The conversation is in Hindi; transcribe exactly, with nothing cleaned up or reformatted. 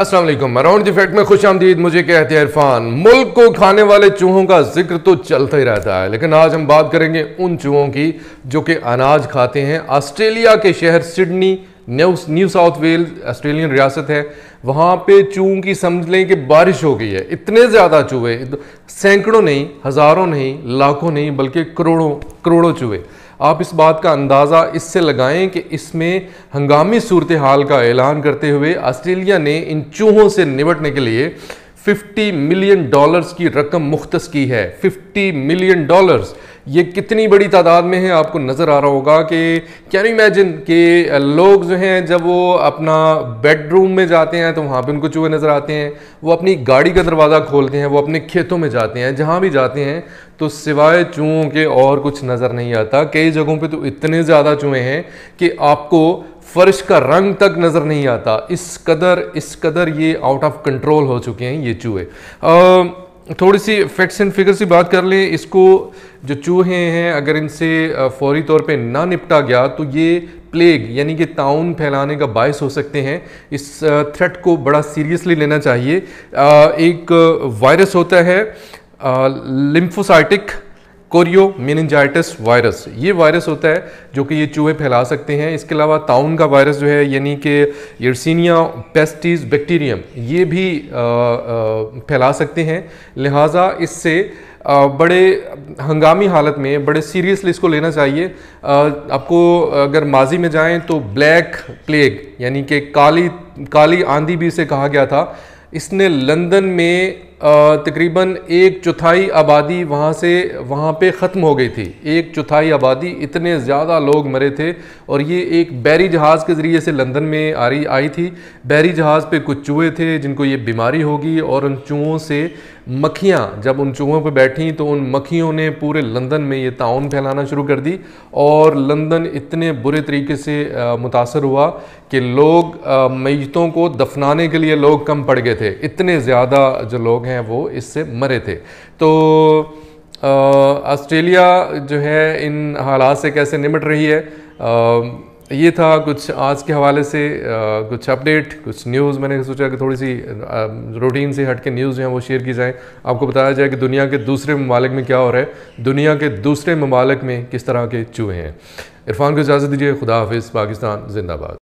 अस्सलाम वालेकुम। अराउंड द फैक्ट में खुश आमदीद। मुझे कहते हैं इरफान। मुल्क को खाने वाले चूहों का जिक्र तो चलता ही रहता है, लेकिन आज हम बात करेंगे उन चूहों की जो कि अनाज खाते हैं। ऑस्ट्रेलिया के शहर Sydney, New New South Wales Australian रियासत है, वहाँ पे चूहों की समझ लें कि बारिश हो गई है। इतने ज़्यादा चूहे, सैकड़ों नहीं, हज़ारों नहीं, लाखों नहीं, बल्कि करोड़ों करोड़ों चूहे। आप इस बात का अंदाज़ा इससे लगाएं कि इसमें हंगामी सूरत हाल का ऐलान करते हुए ऑस्ट्रेलिया ने इन चूहों से निपटने के लिए पचास मिलियन डॉलर्स की रकम मुख्तस की है। पचास मिलियन डॉलर्स, ये कितनी बड़ी तादाद में है आपको नज़र आ रहा होगा कि कैन यू इमेजिन कि लोग जो हैं जब वो अपना बेडरूम में जाते हैं तो वहाँ पे उनको चूहे नज़र आते हैं, वो अपनी गाड़ी का दरवाज़ा खोलते हैं, वो अपने खेतों में जाते हैं, जहाँ भी जाते हैं तो सिवाय चूहों के और कुछ नज़र नहीं आता। कई जगहों पे तो इतने ज़्यादा चूहे हैं कि आपको फर्श का रंग तक नज़र नहीं आता। इस कदर इस कदर ये आउट ऑफ कंट्रोल हो चुके हैं ये चूहे। थोड़ी सी फैक्ट्स एंड फिगर से बात कर लें। इसको जो चूहे हैं अगर इनसे फौरी तौर पे ना निपटा गया तो ये प्लेग यानी कि ताउन फैलाने का बायस हो सकते हैं। इस थ्रेट को बड़ा सीरियसली लेना चाहिए। एक वायरस होता है लिम्फोसाइटिक कोरियो मेनिंजाइटिस वायरस, ये वायरस होता है जो कि ये चूहे फैला सकते हैं। इसके अलावा ताउन का वायरस जो है यानी कि यर्सीनिया पेस्टिस बैक्टीरियम, ये भी आ, आ, फैला सकते हैं। लिहाजा इससे आ, बड़े हंगामी हालत में बड़े सीरियसली इसको लेना चाहिए। आ, आपको अगर माजी में जाएं तो ब्लैक प्लेग यानी कि काली काली आंधी भी इसे कहा गया था। इसने लंदन में तकरीबन एक चौथाई आबादी वहाँ से वहाँ पे ख़त्म हो गई थी। एक चौथाई आबादी, इतने ज़्यादा लोग मरे थे। और ये एक बैरी जहाज़ के ज़रिए से लंदन में आ रही आई थी। बैरी जहाज़ पे कुछ चूहे थे जिनको ये बीमारी होगी और उन चूहों से मक्खियाँ जब उन चूहों पे बैठीं तो उन मक्खियों ने पूरे लंदन में ये ताउन फैलाना शुरू कर दी और लंदन इतने बुरे तरीके से मुतासर हुआ कि लोग मैयतों को दफनाने के लिए लोग कम पड़ गए थे। इतने ज़्यादा जो लोग हैं वो इससे मरे थे। तो ऑस्ट्रेलिया जो है इन हालात से कैसे निपट रही है, आ, ये था कुछ आज के हवाले से आ, कुछ अपडेट, कुछ न्यूज़। मैंने सोचा कि थोड़ी सी रूटीन से हट के न्यूज़ जो हैं वो शेयर की जाए, आपको बताया जाए कि दुनिया के दूसरे ममालिक में क्या हो रहा है, दुनिया के दूसरे ममालिक में किस तरह के चूहे हैं। इरफान को इजाज़त दीजिए। खुदा हाफिज़। पाकिस्तान जिंदाबाद।